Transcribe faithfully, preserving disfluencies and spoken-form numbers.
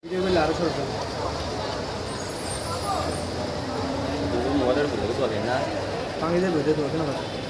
이름을 나를 쳐줘. 누구 모델 부르고 소리나? 방에서 모델 부르고 나가.